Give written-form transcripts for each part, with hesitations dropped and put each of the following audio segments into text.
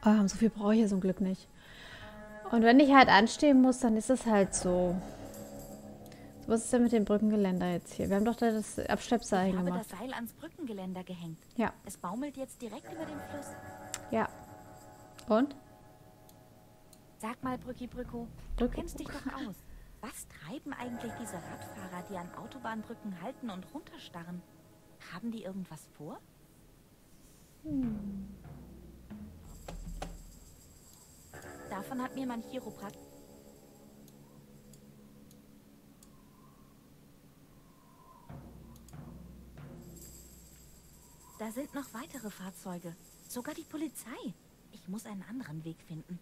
So viel brauche ich ja zum Glück nicht. Und wenn ich halt anstehen muss, dann ist es halt so. Was ist denn mit dem Brückengeländer jetzt hier? Wir haben doch da das Abschleppseil Ich habe gemacht. das Seil ans Brückengeländer gehängt. Ja. Es baumelt jetzt direkt über dem Fluss. Ja. Und? Sag mal, Brücki-Brücko, du kennst dich doch aus. Was treiben eigentlich diese Radfahrer, die an Autobahnbrücken halten und runterstarren? Haben die irgendwas vor? Davon hat mir mein Chiropraktiker... Da sind noch weitere Fahrzeuge. Sogar die Polizei. Ich muss einen anderen Weg finden.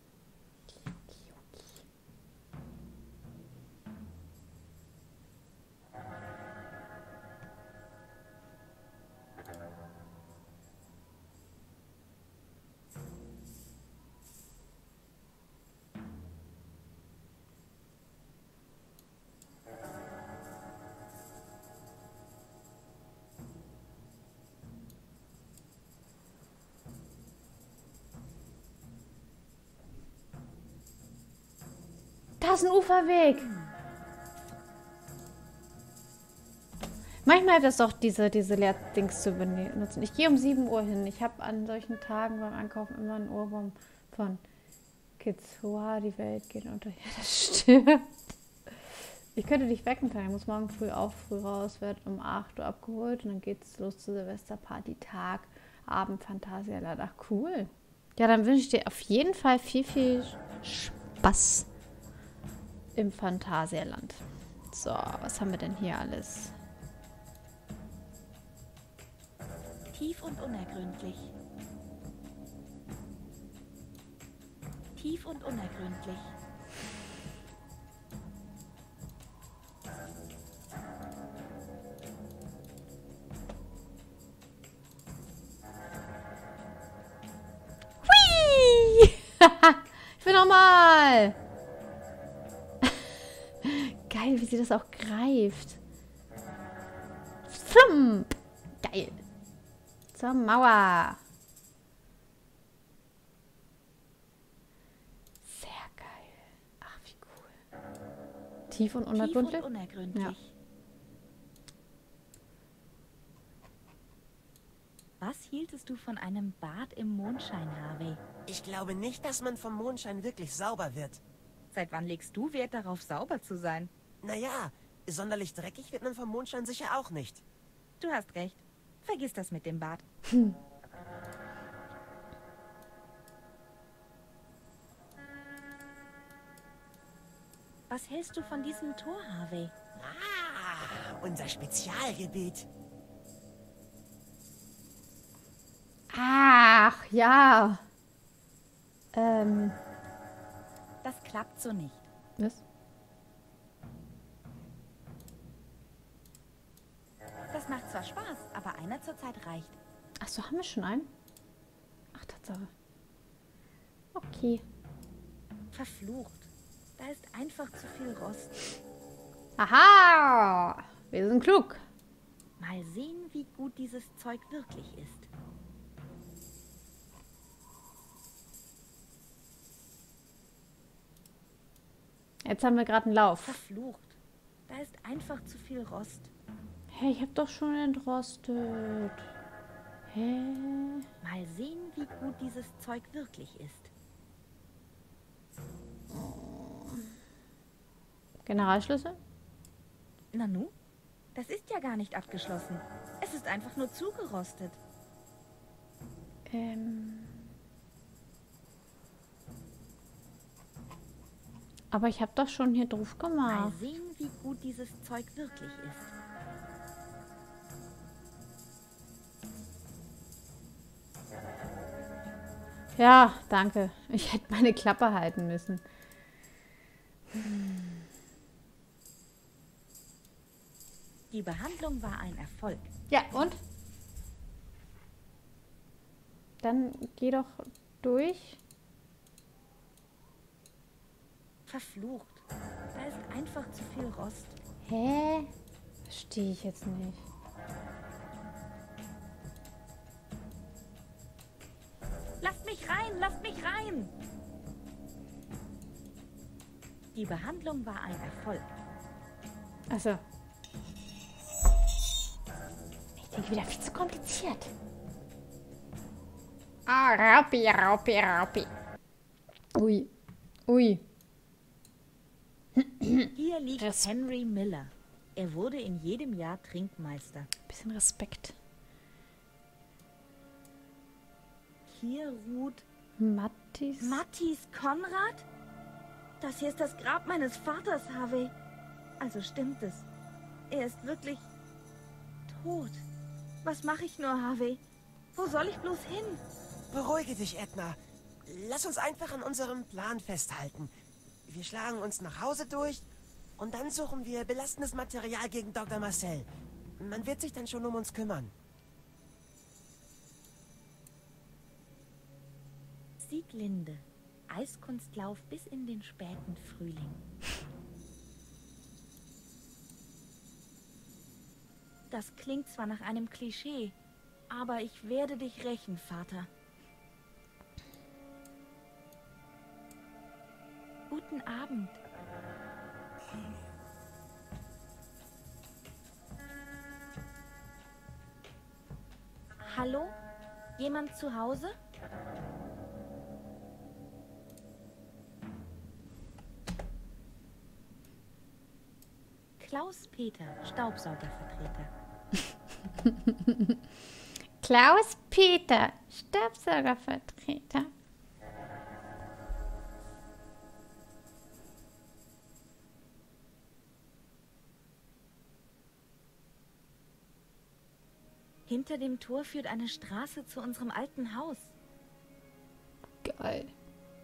Da ist ein Uferweg. Manchmal hilft es doch, diese Leerdings zu benutzen. Ich gehe um 7 Uhr hin. Ich habe an solchen Tagen beim Einkaufen immer einen Ohrwurm von Kids. Wow, die Welt geht unter. Ja, das stimmt. Ich könnte dich wecken können. Ich muss morgen früh auch früh raus. Werde um 8 Uhr abgeholt. Und dann geht's los zur Silvesterparty. Tag, Abend, Phantasialand. Ach, cool. Ja, dann wünsche ich dir auf jeden Fall viel, viel Spaß im Phantasialand. So, was haben wir denn hier alles? Tief und unergründlich. Tief und unergründlich. Hui! Ich will nochmal! Geil, wie sie das auch greift. Flump! Geil. Zur Mauer. Sehr geil. Ach, wie cool. Tief und unergründlich? Tief und unergründlich. Ja. Was hieltest du von einem Bad im Mondschein, Harvey? Ich glaube nicht, dass man vom Mondschein wirklich sauber wird. Seit wann legst du Wert darauf, sauber zu sein? Naja, sonderlich dreckig wird man vom Mondschein sicher auch nicht. Du hast recht. Vergiss das mit dem Bad. Was hältst du von diesem Tor, Harvey? Ah, unser Spezialgebiet. Ach, ja. Das klappt so nicht. Was? Das macht zwar Spaß, aber einer zur Zeit reicht. Ach so, haben wir schon einen? Ach, Tatsache. Okay. Verflucht. Da ist einfach zu viel Rost. Aha! Wir sind klug. Mal sehen, wie gut dieses Zeug wirklich ist. Jetzt haben wir gerade einen Lauf. Verflucht. Da ist einfach zu viel Rost. Hey, ich habe doch schon entrostet. Hä? Mal sehen, wie gut dieses Zeug wirklich ist. Generalschlüssel? Nanu? Das ist ja gar nicht abgeschlossen. Es ist einfach nur zugerostet. Aber ich habe doch schon hier drauf Mal gemacht. sehen, wie gut dieses Zeug wirklich ist. Ja, danke. Ich hätte meine Klappe halten müssen. Die Behandlung war ein Erfolg. Ja, und? Dann geh doch durch. Verflucht. Da ist einfach zu viel Rost. Hä? Verstehe ich jetzt nicht. Lasst mich rein! Lasst mich rein! Die Behandlung war ein Erfolg. Achso. Ich denke wieder viel zu kompliziert. Ah, Raupi, Raupi, Raupi. Ui. Ui. Hier liegt Henry Miller. Er wurde in jedem Jahr Trinkmeister. Bisschen Respekt. Hier ruht Mattis Konrad? Das hier ist das Grab meines Vaters, Harvey. Also stimmt es. Er ist wirklich tot. Was mache ich nur, Harvey? Wo soll ich bloß hin? Beruhige dich, Edna. Lass uns einfach an unserem Plan festhalten. Wir schlagen uns nach Hause durch und dann suchen wir belastendes Material gegen Dr. Marcel. Man wird sich dann schon um uns kümmern. Sieglinde. Eiskunstlauf bis in den späten Frühling. Das klingt zwar nach einem Klischee, aber ich werde dich rächen, Vater. Guten Abend. Hallo? Jemand zu Hause? Klaus-Peter, Staubsaugervertreter. Klaus-Peter, Staubsaugervertreter. Hinter dem Tor führt eine Straße zu unserem alten Haus. Geil.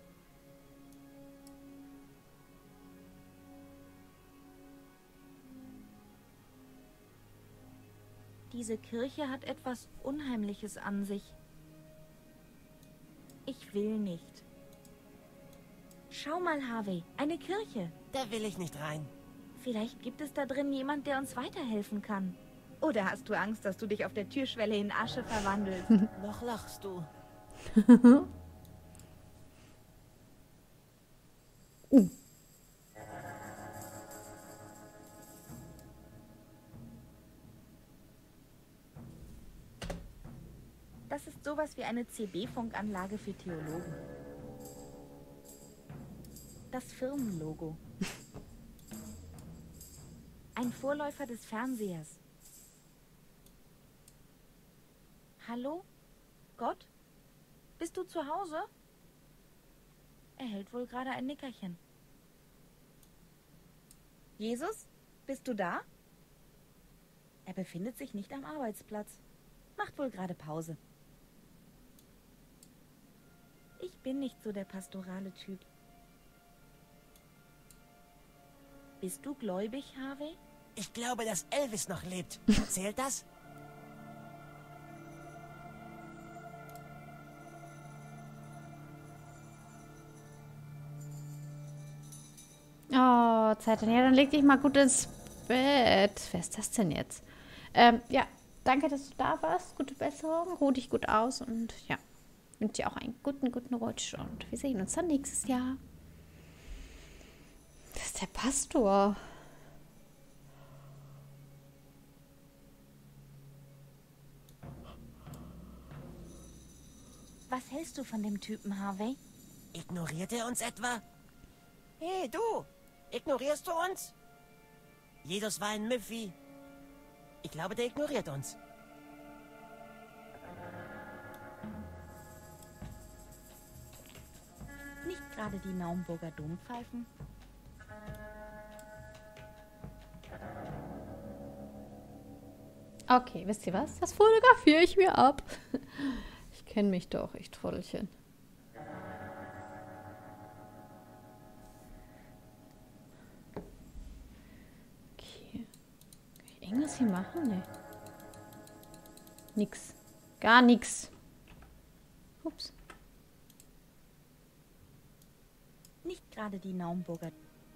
Diese Kirche hat etwas Unheimliches an sich. Ich will nicht. Schau mal, Harvey, eine Kirche. Da will ich nicht rein. Vielleicht gibt es da drin jemand, der uns weiterhelfen kann. Oder hast du Angst, dass du dich auf der Türschwelle in Asche verwandelst? Noch lachst du. Das ist sowas wie eine CB-Funkanlage für Theologen. Das Firmenlogo. Ein Vorläufer des Fernsehers. Hallo? Gott? Bist du zu Hause? Er hält wohl gerade ein Nickerchen. Jesus? Bist du da? Er befindet sich nicht am Arbeitsplatz. Macht wohl gerade Pause. Ich bin nicht so der pastorale Typ. Bist du gläubig, Harvey? Ich glaube, dass Elvis noch lebt. Zählt das? Oh, Zeit. Ja, dann leg dich mal gut ins Bett. Wer ist das denn jetzt? Ja, danke, dass du da warst. Gute Besserung. Ruh dich gut aus und ja, wünsche dir auch einen guten Rutsch und wir sehen uns dann nächstes Jahr. Das ist der Pastor. Was hältst du von dem Typen, Harvey? Ignoriert er uns etwa? Hey, du! Ignorierst du uns? Jesus war ein Müffi. Ich glaube, der ignoriert uns. Nicht gerade die Naumburger Dompfeifen? Okay, wisst ihr was? Das fotografiere ich mir ab. Ich kenne mich doch, ich Trottelchen. Okay. Kann ich irgendwas hier machen? Nee. Nix. Gar nix. Ups. Nicht gerade die Naumburger.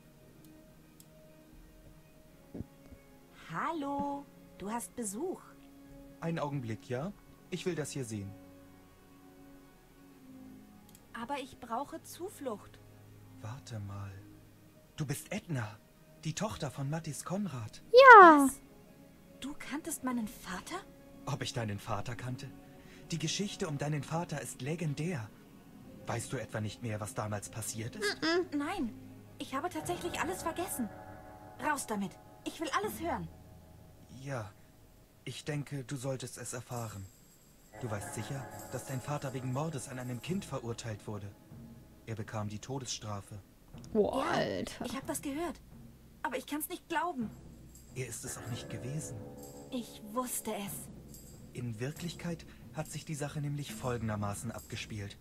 Hallo, du hast Besuch. Einen Augenblick, ja? Ich will das hier sehen. Aber ich brauche Zuflucht. Warte mal. Du bist Edna, die Tochter von Mattis Konrad. Ja. Was? Du kanntest meinen Vater? Ob ich deinen Vater kannte? Die Geschichte um deinen Vater ist legendär. Weißt du etwa nicht mehr, was damals passiert ist? Nein, ich habe tatsächlich alles vergessen. Raus damit. Ich will alles hören. Ja, ich denke, du solltest es erfahren. Du weißt sicher, dass dein Vater wegen Mordes an einem Kind verurteilt wurde. Er bekam die Todesstrafe. Boah, Ja, Alter. ich habe das gehört. Aber ich kann es nicht glauben. Er ist es auch nicht gewesen. Ich wusste es. In Wirklichkeit hat sich die Sache nämlich folgendermaßen abgespielt.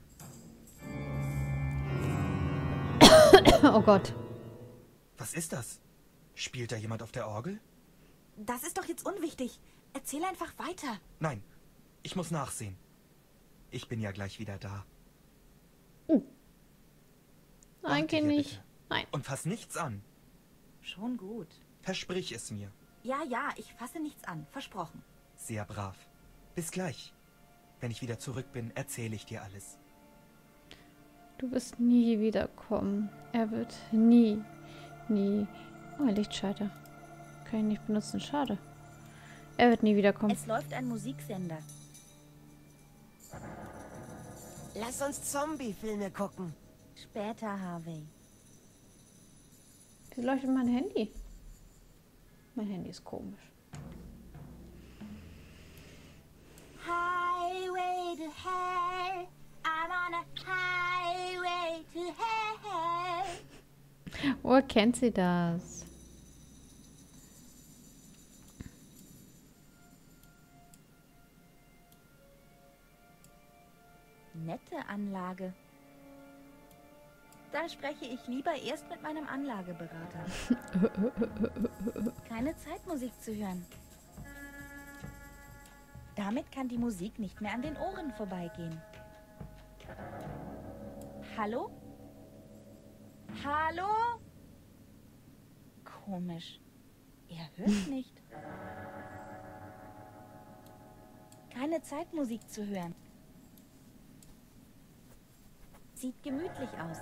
Oh Gott. Was ist das? Spielt da jemand auf der Orgel? Das ist doch jetzt unwichtig. Erzähl einfach weiter. Nein, ich muss nachsehen. Ich bin ja gleich wieder da. Nein, Warte geh hier nicht. bitte. Nein. Und fass nichts an. Schon gut. Versprich es mir. Ja, ja, ich fasse nichts an. Versprochen. Sehr brav. Bis gleich. Wenn ich wieder zurück bin, erzähle ich dir alles. Du wirst nie wiederkommen. Er wird nie. Oh, ein Lichtschalter. Kann ich nicht benutzen. Schade. Er wird nie wiederkommen. Es läuft ein Musiksender. Lass uns Zombie-Filme gucken. Später, Harvey. Wie leuchtet mein Handy? Mein Handy ist komisch. Highway to hell. I'm on a highway to hell. Woher kennt sie das? Nette Anlage. Da spreche ich lieber erst mit meinem Anlageberater. Keine Zeitmusik zu hören. Damit kann die Musik nicht mehr an den Ohren vorbeigehen. Hallo? Hallo? Komisch. Er hört nicht. Keine Zeitmusik zu hören. Sieht gemütlich aus.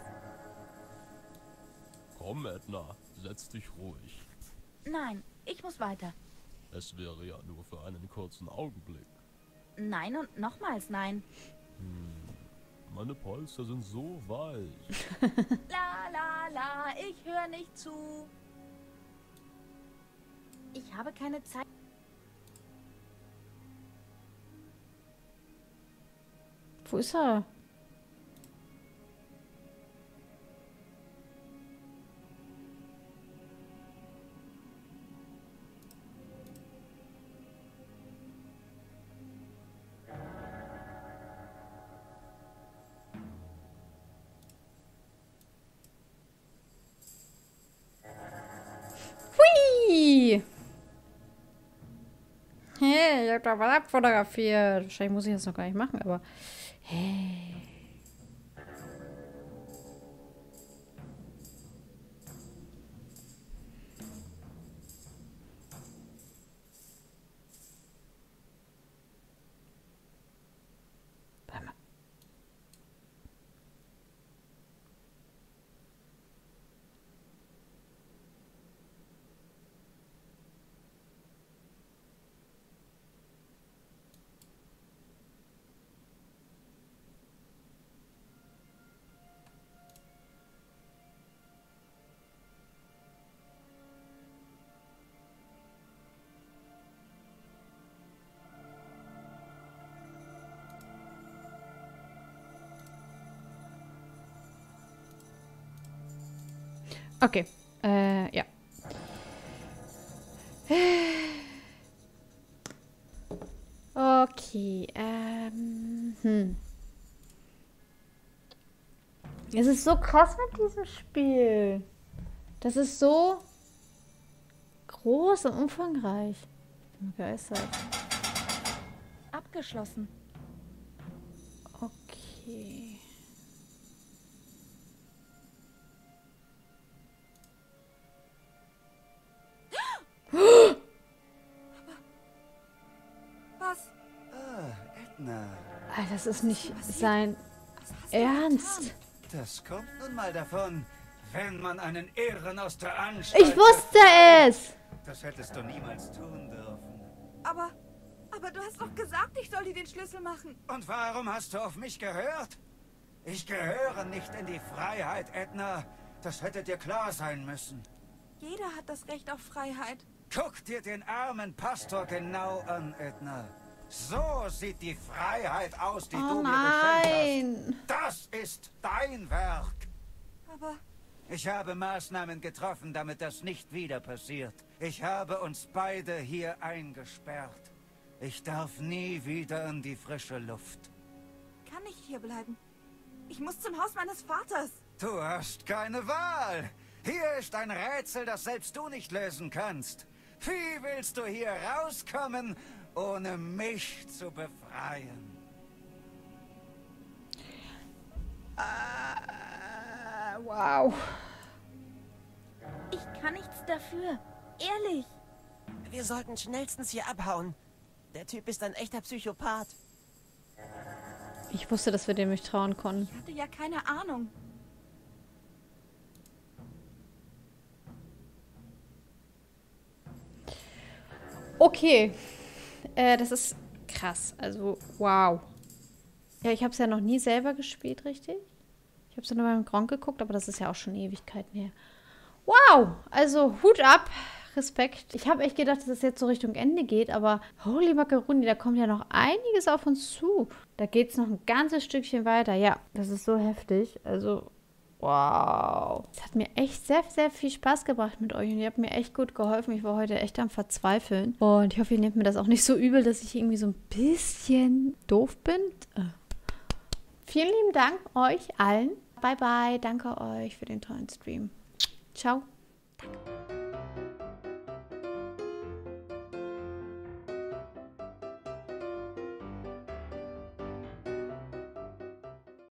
Komm, Edna, setz dich ruhig. Nein, ich muss weiter. Es wäre ja nur für einen kurzen Augenblick. Nein und nochmals nein. Meine Polster sind so weich. La la la, ich höre nicht zu. Ich habe keine Zeit. Wo ist er? Hui! Hey, ich hab da was abfotografiert. Wahrscheinlich muss ich das noch gar nicht machen, aber... Hey. Warte mal. Okay. Ja. Okay. Es ist so krass mit diesem Spiel. Das ist so groß und umfangreich. Ich bin begeistert. Abgeschlossen. Okay. Was? Ah, Edna. Alter, das ist nicht sein... Was hast Ernst? Das kommt nun mal davon, wenn man einen Irren aus der Anstalt... Ich wusste es! Das hättest du niemals tun dürfen. Aber du hast doch gesagt, ich soll dir den Schlüssel machen. Und warum hast du auf mich gehört? Ich gehöre nicht in die Freiheit, Edna. Das hätte dir klar sein müssen. Jeder hat das Recht auf Freiheit. Guck dir den armen Pastor genau an, Edna. So sieht die Freiheit aus, die du mir geschenkt hast. Das ist dein Werk. Aber Ich habe Maßnahmen getroffen, damit das nicht wieder passiert. Ich habe uns beide hier eingesperrt. Ich darf nie wieder in die frische Luft. kann ich hier bleiben? Ich muss zum Haus meines Vaters. Du hast keine Wahl. Hier ist ein Rätsel, das selbst du nicht lösen kannst. Wie willst du hier rauskommen, ohne mich zu befreien? Wow. Ich kann nichts dafür. Ehrlich. Wir sollten schnellstens hier abhauen. Der Typ ist ein echter Psychopath. Ich wusste, dass wir dem nicht trauen konnten. Ich hatte ja keine Ahnung. Okay. Das ist krass. Also, wow. Ja, ich habe es ja noch nie selber gespielt, richtig? Ich habe es ja nur beim Gronk geguckt, aber das ist ja auch schon Ewigkeiten her. Wow! Also, Hut ab. Respekt. Ich habe echt gedacht, dass es jetzt so Richtung Ende geht, aber holy Macaroni, da kommt ja noch einiges auf uns zu. Da geht es noch ein ganzes Stückchen weiter. Ja, das ist so heftig. Also, wow. Es hat mir echt sehr, sehr viel Spaß gebracht mit euch und ihr habt mir echt gut geholfen. Ich war heute echt am Verzweifeln. Und ich hoffe, ihr nehmt mir das auch nicht so übel, dass ich irgendwie so ein bisschen doof bin. Vielen lieben Dank euch allen. Bye, bye. Danke euch für den tollen Stream. Ciao. Danke.